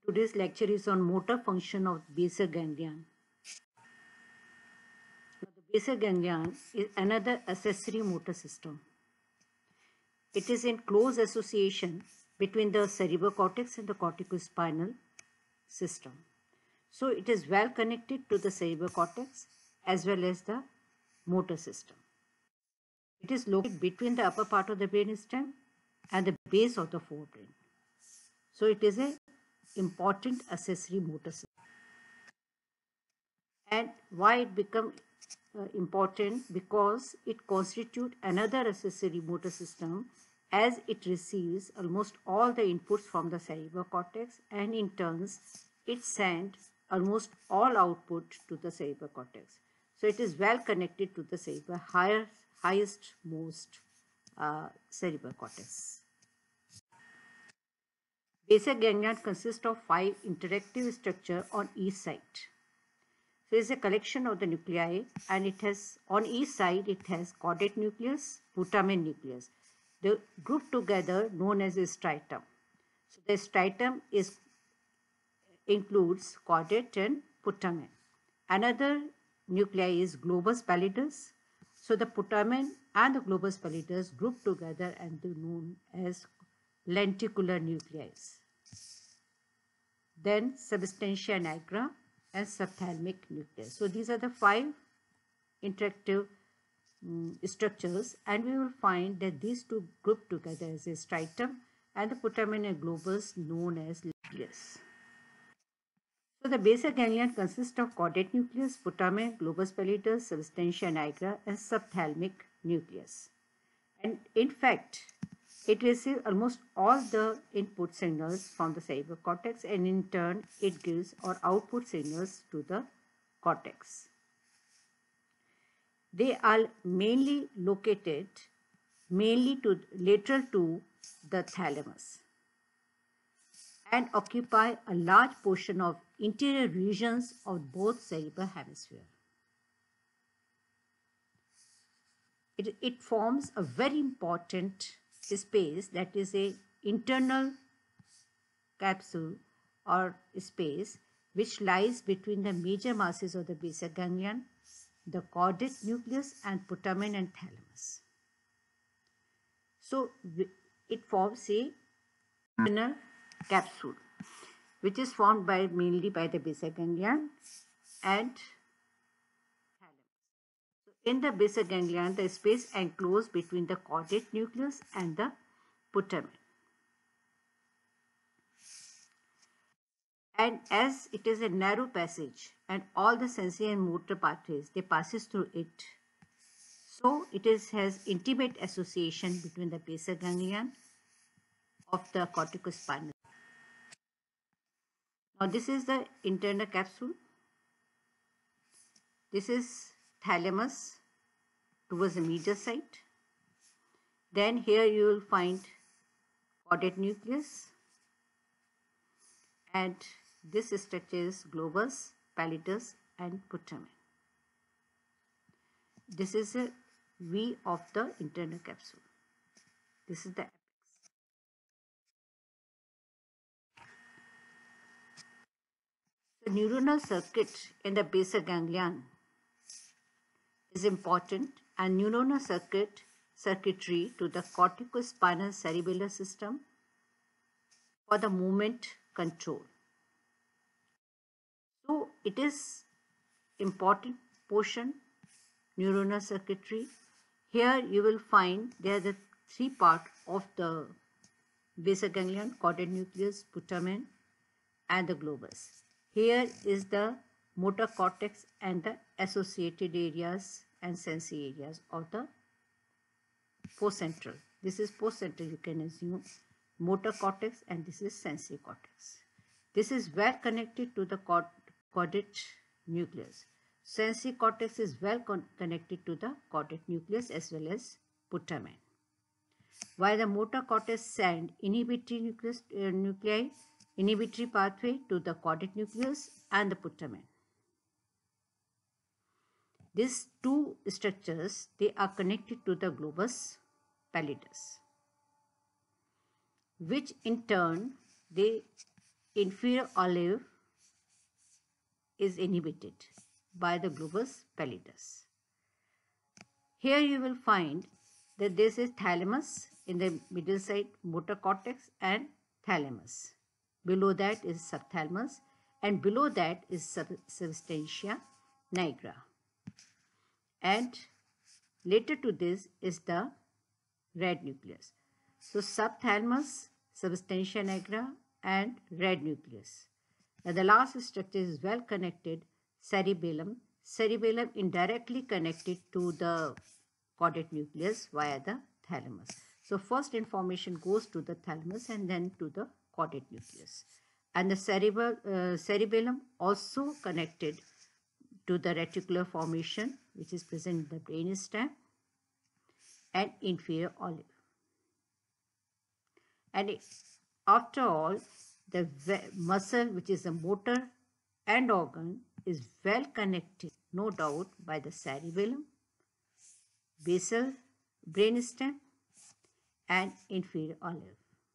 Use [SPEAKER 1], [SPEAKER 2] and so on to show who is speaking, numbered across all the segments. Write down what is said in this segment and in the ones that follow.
[SPEAKER 1] Today's lecture is on motor function of basal ganglion. Now, the basal ganglion is another accessory motor system. It is in close association between the cerebral cortex and the corticospinal system. So it is well connected to the cerebral cortex as well as the motor system. It is located between the upper part of the brainstem and the base of the forebrain. So it is an important accessory motor system. And why it become important? Because it constitutes another accessory motor system, as it receives almost all the inputs from the cerebral cortex, and in turns it sends almost all output to the cerebral cortex. So it is well connected to the cerebral highest most cerebral cortex. Basal ganglion consists of 5 interactive structures on each side. So it's a collection of the nuclei, and it has, on each side, it has caudate nucleus, putamen nucleus. The group together known as a striatum. So the striatum includes caudate and putamen. Another nuclei is globus pallidus. So the putamen and the globus pallidus group together and they're known as lenticular nuclei. Then substantia nigra and subthalamic nucleus. So these are the 5 interactive structures, and we will find that these two group together as a striatum and the putamen and globus known as nucleus. So the basal ganglion consists of caudate nucleus, putamen, globus pallidus, substantia nigra and subthalamic nucleus. And in fact, it receives almost all the input signals from the cerebral cortex, and in turn it gives or output signals to the cortex. They are mainly located lateral to the thalamus and occupy a large portion of interior regions of both cerebral hemispheres. It forms a very important space, that is a internal capsule or space which lies between the major masses of the basal ganglion, the caudate nucleus and putamen and thalamus. So it forms a internal capsule which is formed mainly by the basal ganglion and thalamus. So in the basal ganglion, the space enclosed between the caudate nucleus and the putamen. And as it is a narrow passage and all the sensory and motor pathways, they passes through it. So it has intimate association between the basal ganglion of the corticospinal. Now this is the internal capsule. This is thalamus towards the medial side. Then here you will find caudate nucleus, and this structure is globus pallidus and putamen. This is a V of the internal capsule. This is the apex. The neuronal circuit in the basal ganglion is important, and neuronal circuitry to the corticospinal cerebellar system for the movement control. So it is important portion, neuronal circuitry. Here you will find there are the 3 parts of the basal ganglion: caudate nucleus, putamen and the globus. Here is the motor cortex and the associated areas and sensory areas of the postcentral. This is postcentral, you can assume, motor cortex, and this is sensory cortex. This is well connected to the caudate nucleus. Sensory cortex is well connected to the caudate nucleus as well as putamen. While the motor cortex sends inhibitory inhibitory pathway to the caudate nucleus and the putamen. These 2 structures, they are connected to the globus pallidus, which in turn they inferior olive is inhibited by the globus pallidus. Here you will find that this is thalamus in the middle side, motor cortex and thalamus. Below that is subthalamus and below that is substantia nigra. And later to this is the red nucleus. So subthalamus, substantia nigra and red nucleus. Now the last structure is well connected, cerebellum. Cerebellum indirectly connected to the caudate nucleus via the thalamus. So first information goes to the thalamus and then to the caudate nucleus. And the cerebellum also connected to the reticular formation which is present in the brainstem and inferior olive. And after all, the muscle which is a motor and organ is well connected, no doubt, by the cerebellum, basal brainstem and inferior olive.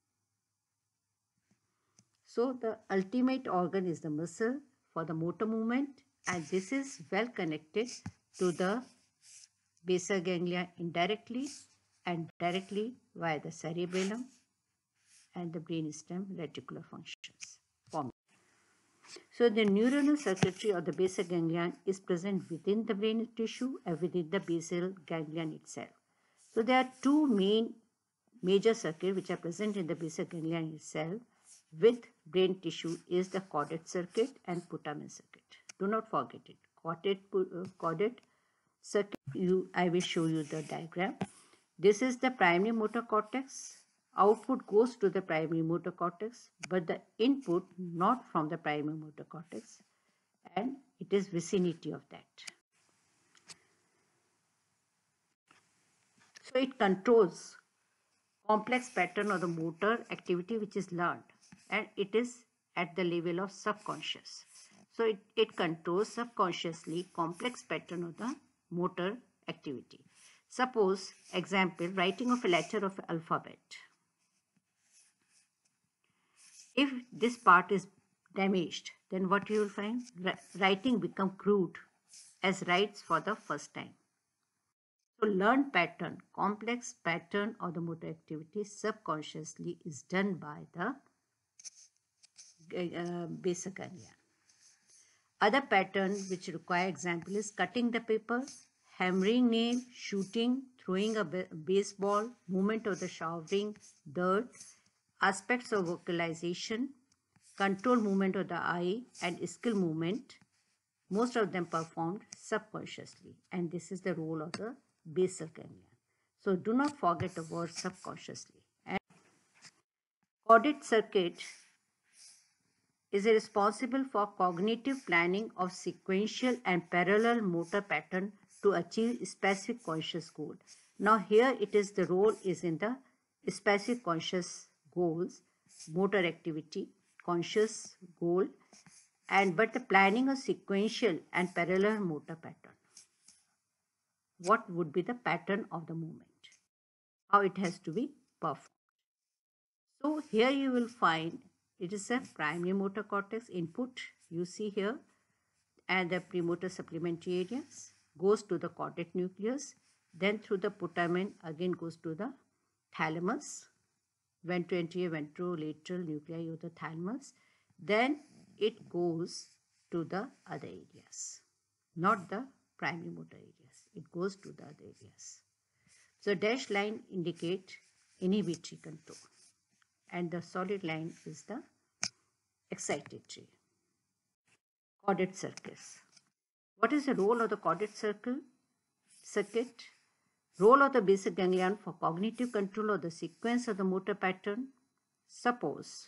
[SPEAKER 1] So the ultimate organ is the muscle for the motor movement, and this is well connected to the basal ganglia indirectly and directly via the cerebellum and the brainstem reticular functions. So the neuronal circuitry of the basal ganglion is present within the brain tissue and within the basal ganglion itself. So there are two major circuits which are present in the basal ganglion itself with brain tissue is the caudate circuit and putamen circuit. Do not forget it. Caudate circuit, I will show you the diagram. This is the primary motor cortex. Output goes to the primary motor cortex, but the input not from the primary motor cortex, and it is vicinity of that. So it controls complex pattern of the motor activity which is learned, and it is at the level of subconscious. So it controls subconsciously complex pattern of the motor activity. Suppose, example, writing of a letter of alphabet. If this part is damaged, then what you will find? Writing become crude as writes for the first time. So learned pattern, complex pattern of the motor activity subconsciously is done by the basal ganglia. Other pattern which require example is cutting the paper, hammering nail, shooting, throwing a baseball, movement of the showering dirt, aspects of vocalization, control movement of the eye and skill movement, most of them performed subconsciously, and this is the role of the basal ganglia. So do not forget the word subconsciously. And caudate circuit is responsible for cognitive planning of sequential and parallel motor pattern to achieve specific conscious goal. Now here it is the role is in the specific conscious goals, motor activity, conscious goal, and but the planning of sequential and parallel motor pattern. What would be the pattern of the movement? How it has to be performed. So here you will find it is a primary motor cortex input you see here, and the premotor supplementary areas goes to the caudate nucleus, then through the putamen again goes to the thalamus, ventroanterior ventrolateral nuclei of the thalamus, then it goes to the other areas, not the primary motor areas, it goes to the other areas. So dashed line indicate inhibitory control and the solid line is the excitatory. Caudate circuits. What is the role of the caudate circuit? Role of the basal ganglion for cognitive control of the sequence of the motor pattern. Suppose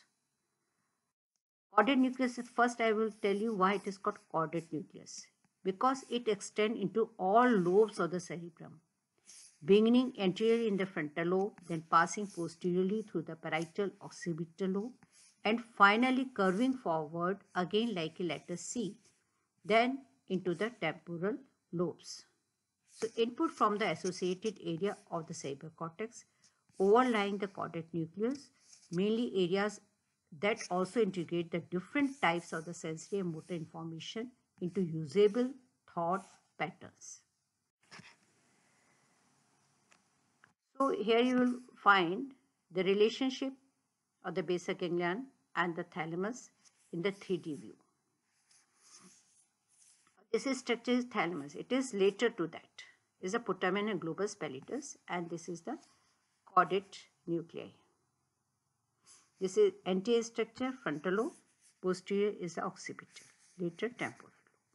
[SPEAKER 1] caudate nucleus, first I will tell you why it is called caudate nucleus. Because it extends into all lobes of the cerebrum, beginning anteriorly in the frontal lobe, then passing posteriorly through the parietal occipital lobe, and finally curving forward again like a letter C, then into the temporal lobes. So input from the associated area of the cerebral cortex overlying the caudate nucleus, mainly areas that also integrate the different types of the sensory and motor information into usable thought patterns. So here you will find the relationship of the basal ganglion and the thalamus in the 3D view. This is structure is thalamus. It is later to that. Is the putamen and globus pallidus, and this is the caudate nuclei. This is anterior structure, frontal lobe. Posterior is the occipital, later temporal.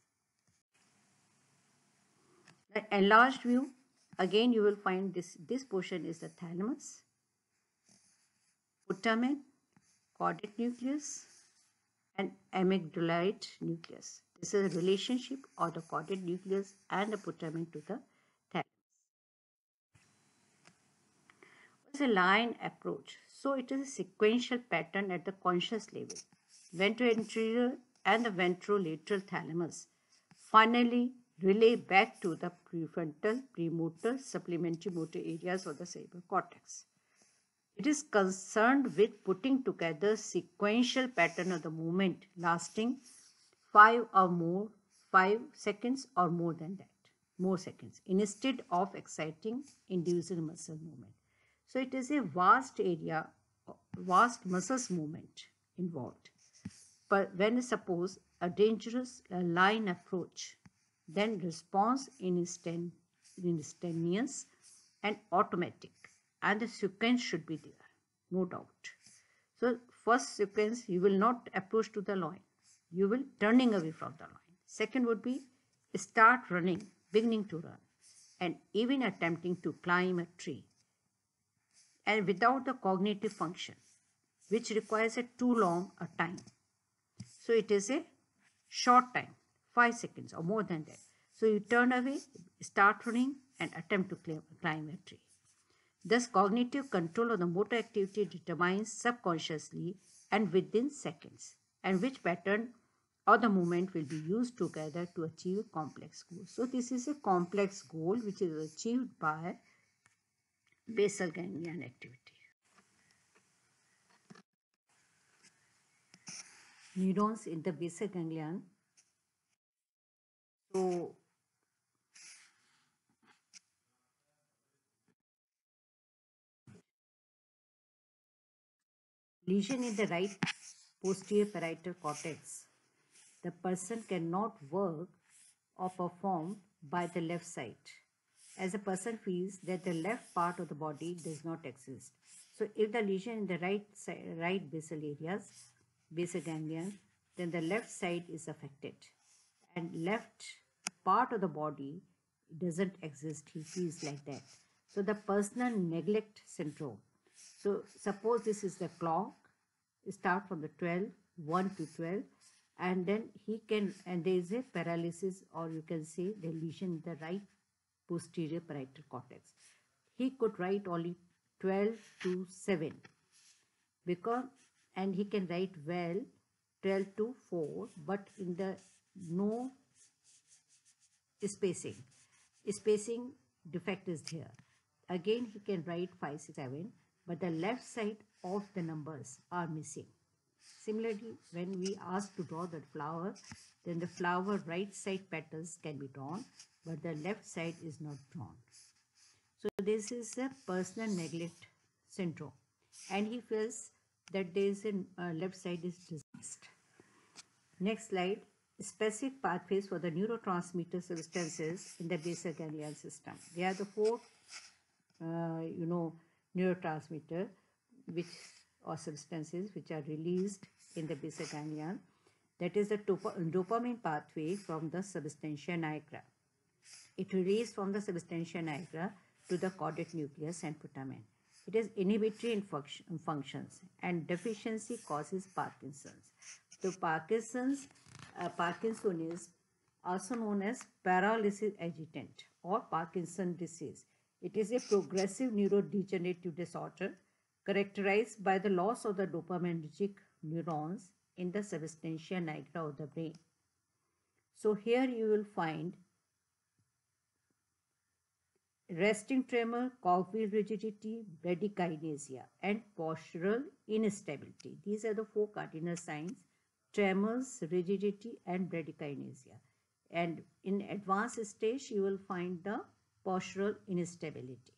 [SPEAKER 1] The enlarged view, again you will find this portion is the thalamus, putamen, caudate nucleus, and amygdaloid nucleus. This is a relationship of the caudate nucleus and the putamen to the thalamus. It's a line approach. So it is a sequential pattern at the conscious level. Ventroanterior and the ventrolateral thalamus finally relay back to the prefrontal, premotor, supplementary motor areas of the cerebral cortex. It is concerned with putting together sequential pattern of the movement lasting 5 seconds or more than that, more seconds, instead of exciting individual muscle movement. So it is a vast area, vast muscles movement involved. But when suppose a dangerous line approach, then response instantaneous and automatic, and the sequence should be there, no doubt. So first sequence, you will not approach to the line, you will turning away from the line. Second would be start running, beginning to run, and even attempting to climb a tree, and without the cognitive function, which requires a too long a time. So it is a short time, 5 seconds or more than that. So you turn away, start running, and attempt to climb a tree. Thus, cognitive control of the motor activity determines subconsciously and within seconds, and which pattern of the movement will be used together to achieve a complex goal. So this is a complex goal which is achieved by basal ganglion activity. Neurons in the basal ganglion. So lesion in the right posterior parietal cortex, the person cannot work or perform by the left side, as a person feels that the left part of the body does not exist. So if the lesion in the right basal areas, basal ganglion, then the left side is affected and left part of the body doesn't exist, he feels like that. So the personal neglect syndrome. So suppose this is the clock, start from the 12, 1 to 12, and then he can, and there is a paralysis, or you can say the lesion in the right posterior parietal cortex. He could write only 12 to 7 because, and he can write well 12 to 4, but in the no spacing defect is there. Again he can write 5, 6, 7, but the left side of the numbers are missing. Similarly, when we ask to draw the flower, then the flower right side petals can be drawn, but the left side is not drawn. So this is a personal neglect syndrome, and he feels that there is a left side is diseased. Next slide. Specific pathways for the neurotransmitter substances in the basal ganglion system. They are the 4 neurotransmitter or substances which are released in the basal ganglion. That is the dopamine pathway from the substantia nigra. It releases from the substantia nigra to the caudate nucleus and putamen. It is inhibitory in functions, and deficiency causes Parkinson's. So Parkinsonism, also known as paralysis agitant or Parkinson disease. It is a progressive neurodegenerative disorder characterized by the loss of the dopaminergic neurons in the substantia nigra of the brain. So here you will find resting tremor, cogwheel rigidity, bradykinesia, and postural instability. These are the four cardinal signs: tremors, rigidity, and bradykinesia. And in advanced stage, you will find the postural instability.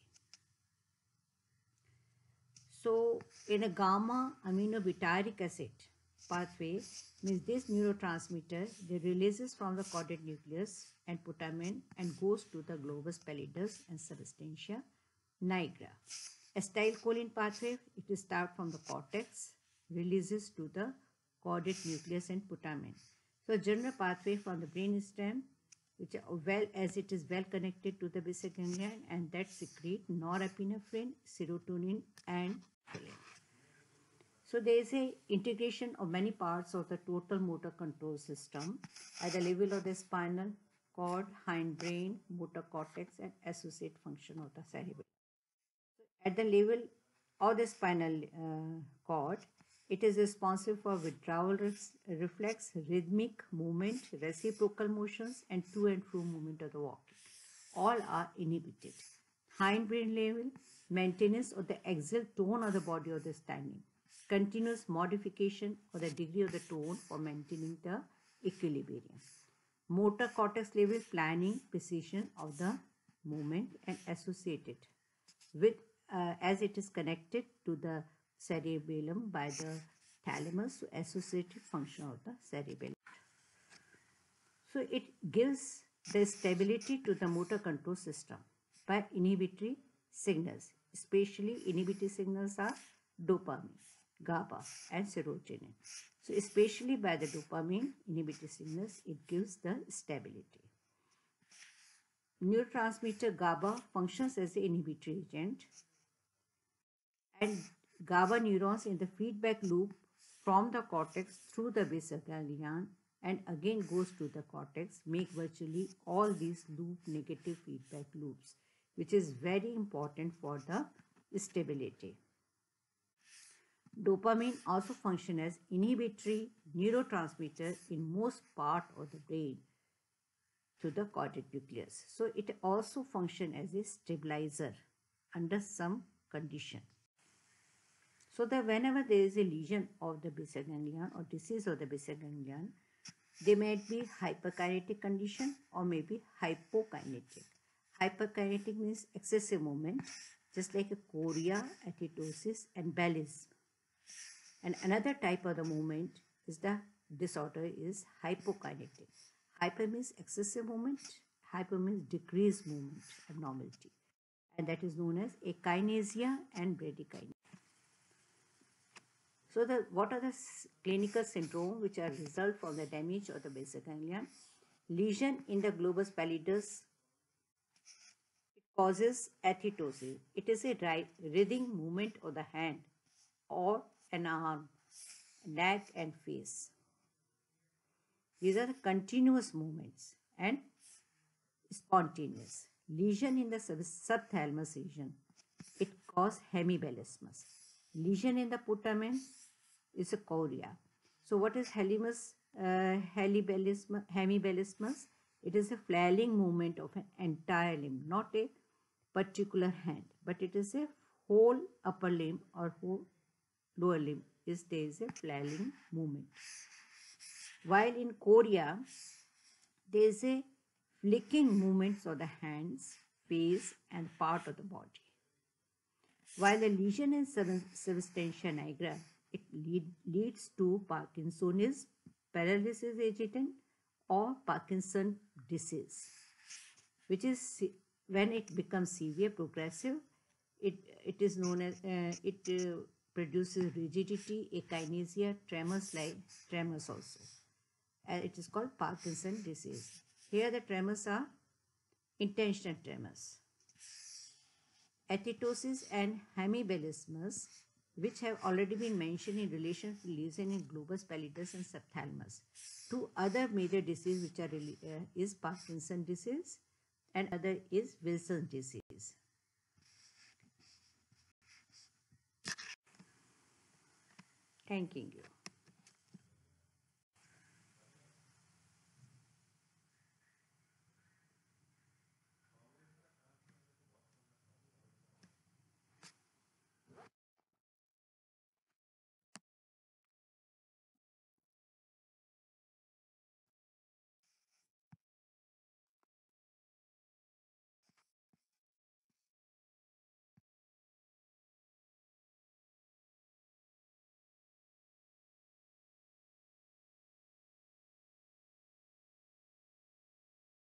[SPEAKER 1] So, in a gamma aminobutyric acid pathway, means this neurotransmitter, they releases from the caudate nucleus and putamen and goes to the globus pallidus and substantia nigra. Acetylcholine pathway, it starts from the cortex, releases to the caudate nucleus and putamen. So, general pathway from the brainstem, which it is well connected to the basal ganglia, and that secrete norepinephrine, serotonin, and insulin. So there is a integration of many parts of the total motor control system at the level of the spinal cord, hindbrain, motor cortex, and associate function of the cerebellum. At the level of the spinal cord, it is responsible for withdrawal reflex, rhythmic movement, reciprocal motions, and to and fro movement of the walking. All are inhibited. Hindbrain level, maintenance of the axial tone of the body of the standing. Continuous modification of the degree of the tone for maintaining the equilibrium. Motor cortex level, planning, precision of the movement and associated with as it is connected to the cerebellum by the thalamus, so associated function of the cerebellum. So it gives the stability to the motor control system by inhibitory signals. Especially inhibitory signals are dopamine, GABA, and serotonin. So especially by the dopamine inhibitory signals, it gives the stability. Neurotransmitter GABA functions as an inhibitory agent, and GABA neurons in the feedback loop from the cortex through the basal ganglion and again goes to the cortex make virtually all these loop negative feedback loops, which is very important for the stability. Dopamine also functions as inhibitory neurotransmitter in most part of the brain to the caudate nucleus. So it also functions as a stabilizer under some condition. So that whenever there is a lesion of the basal ganglion or disease of the basal ganglion, there may be hyperkinetic condition or maybe hypokinetic. Hyperkinetic means excessive movement, just like a chorea, atetosis, and Bellis. And another type of the movement is the disorder is hypokinetic. Hyper means excessive movement, hyper means decreased movement abnormality, and that is known as akinesia and bradykinesia. So what are the clinical syndrome which are result from the damage of the basal ganglion? Lesion in the globus pallidus, it causes atetosis. It is a writhing movement of the hand or an arm, neck and face. These are the continuous movements and spontaneous. Lesion in the subthalamus region, it causes hemibellismus. Lesion in the putamen is a chorea. So what is hemibellismus? It is a flailing movement of an entire limb, not a particular hand, but it is a whole upper limb or whole lower limb. There is a flailing movement. While in chorea, there is a flicking movements of the hands, face, and part of the body. While the lesion in substantia nigra, it leads to Parkinsonism, paralysis agitation, or Parkinson disease, which is when it becomes severe, progressive. It is known as it produces rigidity, akinesia, tremors like tremors also. And it is called Parkinson disease. Here the tremors are intentional tremors. Atetosis and hemibellismus, which have already been mentioned in relation to lesion in globus pallidus and subthalamus. Two other major diseases which are is Parkinson disease and other is Wilson's disease. Thanking you.